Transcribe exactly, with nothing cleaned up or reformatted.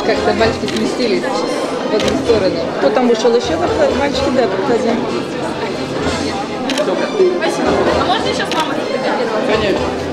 как-то мальчики сместились в одну сторону. Кто там вышел еще? Мальчики, да, подходи. Спасибо. А можно еще с мамой сфотографировать? Конечно.